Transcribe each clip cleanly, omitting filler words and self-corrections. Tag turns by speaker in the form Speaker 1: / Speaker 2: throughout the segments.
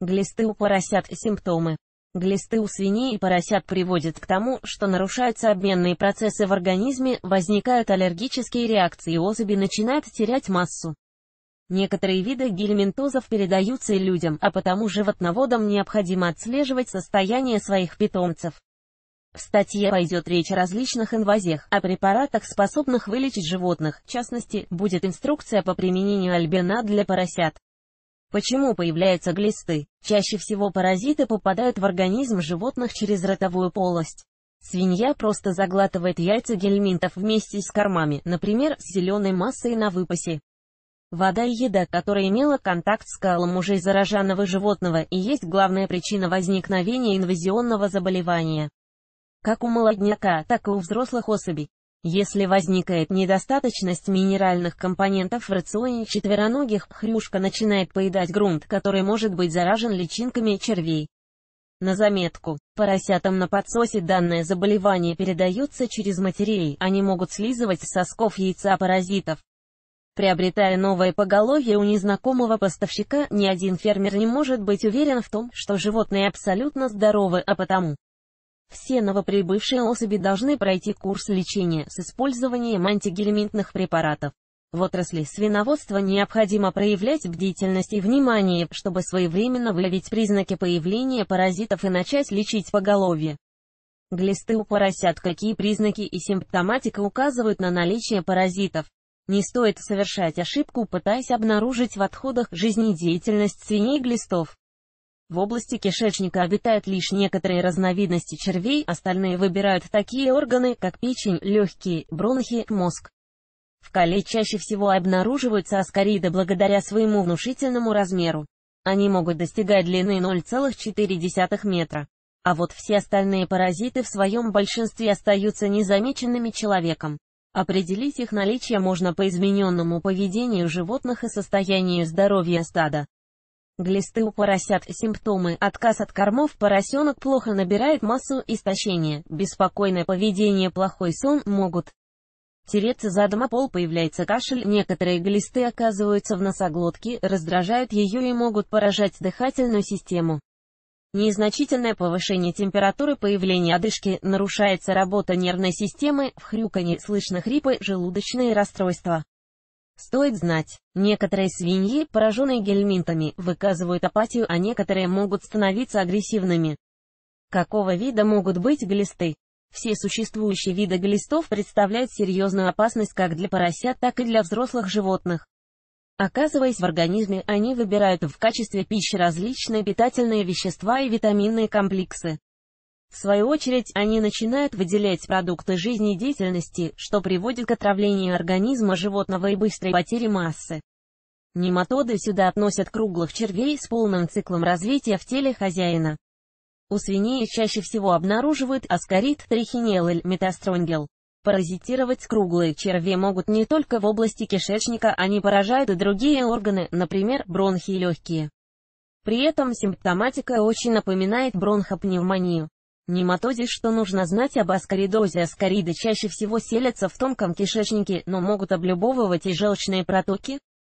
Speaker 1: Глисты у поросят. Симптомы. Глисты у свиней и поросят приводят к тому, что нарушаются обменные процессы в организме, возникают аллергические реакции и особи начинают терять массу. Некоторые виды гельминтозов передаются и людям, а потому животноводам необходимо отслеживать состояние своих питомцев. В статье пойдет речь о различных инвазиях, о препаратах, способных вылечить животных, в частности, будет инструкция по применению альбена для поросят. Почему появляются глисты? Чаще всего паразиты попадают в организм животных через ротовую полость. Свинья просто заглатывает яйца гельминтов вместе с кормами, например, с зеленой массой на выпасе. Вода и еда, которая имела контакт с калом уже зараженного животного, и есть главная причина возникновения инвазионного заболевания. Как у молодняка, так и у взрослых особей. Если возникает недостаточность минеральных компонентов в рационе четвероногих, хрюшка начинает поедать грунт, который может быть заражен личинками червей. На заметку, поросятам на подсосе данное заболевание передается через матерей, они могут слизывать с сосков яйца паразитов. Приобретая новое поголовье у незнакомого поставщика, ни один фермер не может быть уверен в том, что животные абсолютно здоровы, а потому все новоприбывшие особи должны пройти курс лечения с использованием антигельминтных препаратов. В отрасли свиноводства необходимо проявлять бдительность и внимание, чтобы своевременно выявить признаки появления паразитов и начать лечить поголовье. Глисты у поросят. Какие признаки и симптоматика указывают на наличие паразитов? Не стоит совершать ошибку, пытаясь обнаружить в отходах жизнедеятельность свиней глистов. В области кишечника обитают лишь некоторые разновидности червей, остальные выбирают такие органы, как печень, легкие, бронхи, мозг. В кале чаще всего обнаруживаются аскариды благодаря своему внушительному размеру. Они могут достигать длины 0,4 метра. А вот все остальные паразиты в своем большинстве остаются незамеченными человеком. Определить их наличие можно по измененному поведению животных и состоянию здоровья стада. Глисты у поросят. Симптомы. Отказ от кормов. Поросенок плохо набирает массу, истощение, беспокойное поведение, плохой сон, могут тереться задом о пол, появляется кашель, некоторые глисты оказываются в носоглотке, раздражают ее и могут поражать дыхательную систему. Незначительное повышение температуры, появление одышки, нарушается работа нервной системы, в хрюканье слышно хрипы, желудочные расстройства. Стоит знать, некоторые свиньи, пораженные гельминтами, выказывают апатию, а некоторые могут становиться агрессивными. Какого вида могут быть глисты? Все существующие виды глистов представляют серьезную опасность как для поросят, так и для взрослых животных. Оказываясь в организме, они выбирают в качестве пищи различные питательные вещества и витаминные комплексы. В свою очередь, они начинают выделять продукты жизнедеятельности, что приводит к отравлению организма животного и быстрой потере массы. Нематоды сюда относят круглых червей с полным циклом развития в теле хозяина. У свиней чаще всего обнаруживают аскарид, трихинеллы, метастронгел. Паразитировать круглые черви могут не только в области кишечника, они поражают и другие органы, например, бронхи и легкие. При этом симптоматика очень напоминает бронхопневмонию. Нематоде. Что нужно знать об аскаридозе? Аскариды чаще всего селятся в тонком кишечнике, но могут облюбовывать и желчные протоки.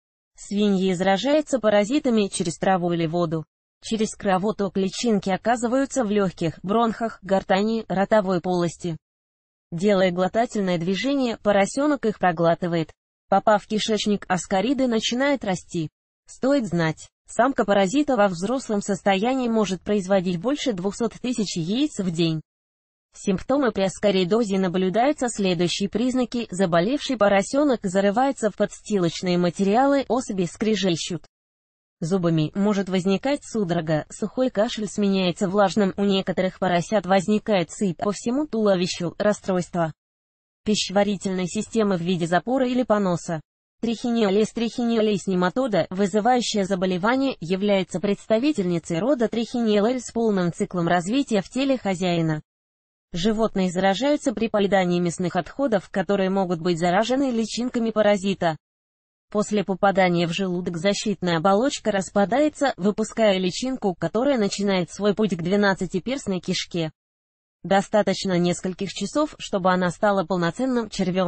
Speaker 1: Свиньи заражаются паразитами через траву или воду. Через кровоток личинки оказываются в легких, бронхах, гортани, ротовой полости. Делая глотательное движение, поросенок их проглатывает. Попав в кишечник, аскариды начинают расти. Стоит знать, самка паразита во взрослом состоянии может производить больше 200 тысяч яиц в день. Симптомы при аскаридозе наблюдаются следующие признаки: заболевший поросенок зарывается в подстилочные материалы, особи скрежещут зубами, может возникать судорога, сухой кашель сменяется влажным, у некоторых поросят возникает сыпь по всему туловищу, расстройство пищеварительной системы в виде запора или поноса. Трихинеллис нематода, вызывающая заболевание, является представительницей рода Трихинеллы с полным циклом развития в теле хозяина. Животные заражаются при поедании мясных отходов, которые могут быть заражены личинками паразита. После попадания в желудок защитная оболочка распадается, выпуская личинку, которая начинает свой путь к 12-перстной кишке. Достаточно нескольких часов, чтобы она стала полноценным червем.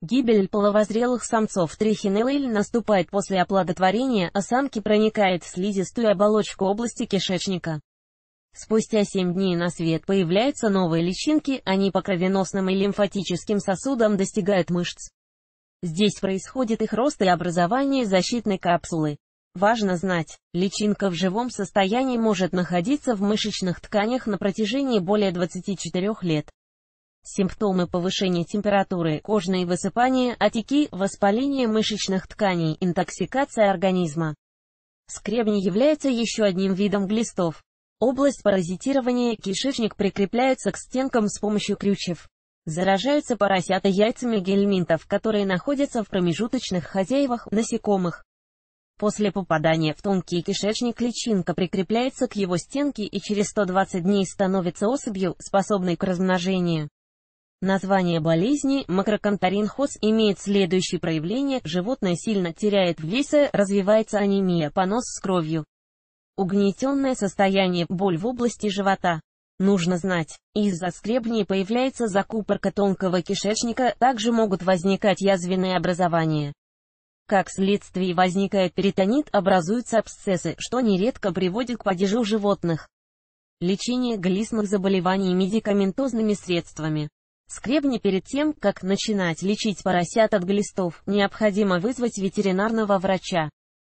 Speaker 1: Гибель половозрелых самцов трихинеллы наступает после оплодотворения, а самки проникает в слизистую оболочку области кишечника. Спустя 7 дней на свет появляются новые личинки, они по кровеносным и лимфатическим сосудам достигают мышц. Здесь происходит их рост и образование защитной капсулы. Важно знать, личинка в живом состоянии может находиться в мышечных тканях на протяжении более 24 лет. Симптомы: повышения температуры, кожные высыпания, отеки, воспаление мышечных тканей, интоксикация организма. Скребни является еще одним видом глистов. Область паразитирования, кишечник прикрепляется к стенкам с помощью крючев. Заражаются поросята яйцами гельминтов, которые находятся в промежуточных хозяевах, насекомых. После попадания в тонкий кишечник личинка прикрепляется к его стенке и через 120 дней становится особью, способной к размножению. Название болезни: макроконторинхоз, имеет следующие проявления: животное сильно теряет в весе, развивается анемия, понос с кровью. Угнетенное состояние, боль в области живота. Нужно знать, из-за скребней появляется закупорка тонкого кишечника, также могут возникать язвенные образования. Как следствие возникает перитонит, образуются абсцессы, что нередко приводит к падежу животных. Лечение глистных заболеваний медикаментозными средствами. Скребни: перед тем, как начинать лечить поросят от глистов, необходимо вызвать ветеринарного врача.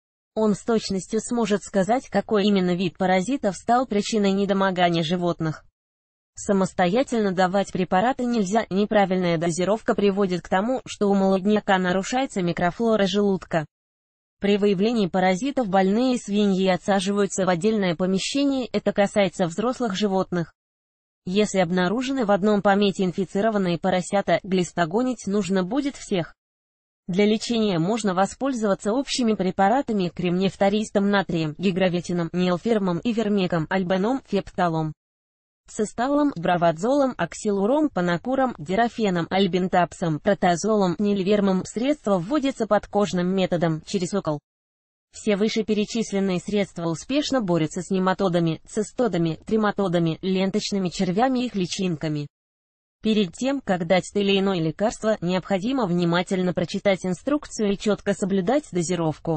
Speaker 1: Он с точностью сможет сказать, какой именно вид паразитов стал причиной недомогания животных. Самостоятельно давать препараты нельзя, неправильная дозировка приводит к тому, что у молодняка нарушается микрофлора желудка. При выявлении паразитов больные свиньи отсаживаются в отдельное помещение, это касается взрослых животных. Если обнаружены в одном помете инфицированные поросята, глистогонить нужно будет всех. Для лечения можно воспользоваться общими препаратами: кремнефтористом, натрием, гигравитином, нейлфермом, ивермеком, альбеном, фепталом, цисталом, бравадзолом, оксилуром, панакуром, дирофеном, альбентапсом, протазолом, нильвермом. Средства вводятся подкожным методом, через укол. Все вышеперечисленные средства успешно борются с нематодами, цистодами, трематодами, ленточными червями и их личинками. Перед тем, как дать то или иное лекарство, необходимо внимательно прочитать инструкцию и четко соблюдать дозировку.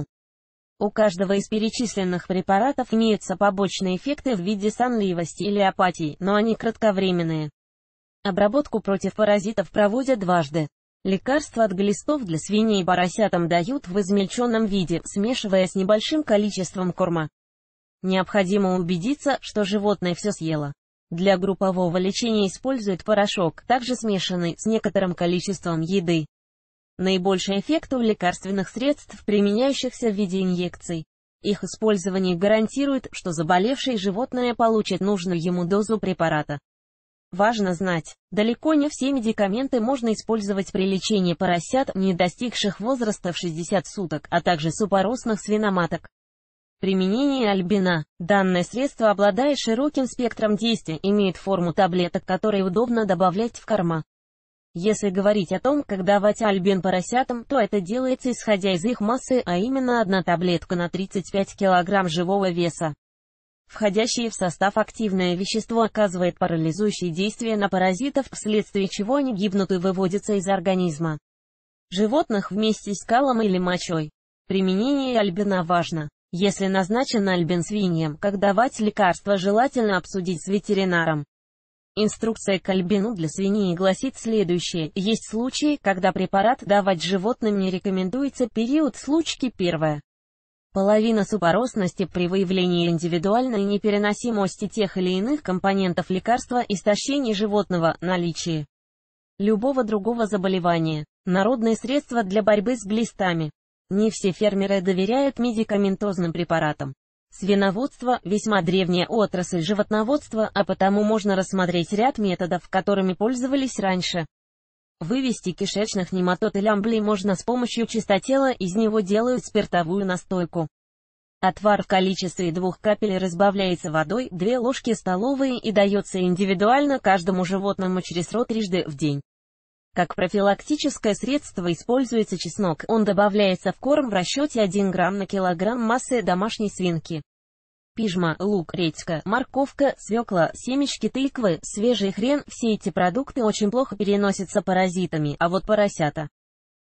Speaker 1: У каждого из перечисленных препаратов имеются побочные эффекты в виде сонливости или апатии, но они кратковременные. Обработку против паразитов проводят дважды. Лекарства от глистов для свиней и поросятам дают в измельченном виде, смешивая с небольшим количеством корма. Необходимо убедиться, что животное все съело. Для группового лечения используют порошок, также смешанный с некоторым количеством еды. Наибольший эффект у лекарственных средств, применяющихся в виде инъекций. Их использование гарантирует, что заболевшее животное получит нужную ему дозу препарата. Важно знать, далеко не все медикаменты можно использовать при лечении поросят, не достигших возраста в 60 суток, а также супоросных свиноматок. Применение альбина. Данное средство обладает широким спектром действия, имеет форму таблеток, которые удобно добавлять в корма. Если говорить о том, как давать альбин поросятам, то это делается исходя из их массы, а именно 1 таблетка на 35 кг живого веса. Входящее в состав активное вещество оказывает парализующее действие на паразитов, вследствие чего они гибнут и выводятся из организма животных вместе с калом или мочой. Применение альбина важно. Если назначен альбин свиньям, как давать лекарство, желательно обсудить с ветеринаром. Инструкция к альбину для свиней гласит следующее: есть случаи, когда препарат давать животным не рекомендуется. Период случки: 1. Половина супоросности при выявлении индивидуальной непереносимости тех или иных компонентов лекарства, истощение животного, наличие любого другого заболевания. Народные средства для борьбы с глистами. Не все фермеры доверяют медикаментозным препаратам. Свиноводство – весьма древняя отрасль животноводства, а потому можно рассмотреть ряд методов, которыми пользовались раньше. Вывести кишечных нематод или амблий можно с помощью чистотела, из него делают спиртовую настойку. Отвар в количестве 2 капель разбавляется водой, 2 ложки столовые и дается индивидуально каждому животному через рот трижды в день. Как профилактическое средство используется чеснок, он добавляется в корм в расчете 1 грамм на килограмм массы домашней свинки. Пижма, лук, редька, морковка, свекла, семечки тыквы, свежий хрен – все эти продукты очень плохо переносятся паразитами, а вот поросята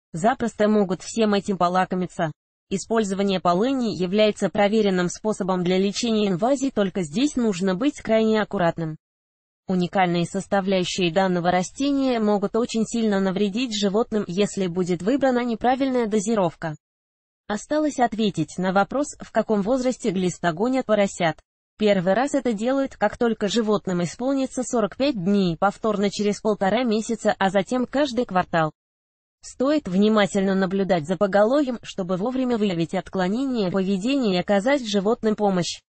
Speaker 1: запросто могут всем этим полакомиться. Использование полыни является проверенным способом для лечения инвазий, только здесь нужно быть крайне аккуратным. Уникальные составляющие данного растения могут очень сильно навредить животным, если будет выбрана неправильная дозировка. Осталось ответить на вопрос, в каком возрасте глиста гонят поросят. Первый раз это делают, как только животным исполнится 45 дней, повторно через 1,5 месяца, а затем каждый квартал. Стоит внимательно наблюдать за поголовьем, чтобы вовремя выявить отклонения поведения и оказать животным помощь.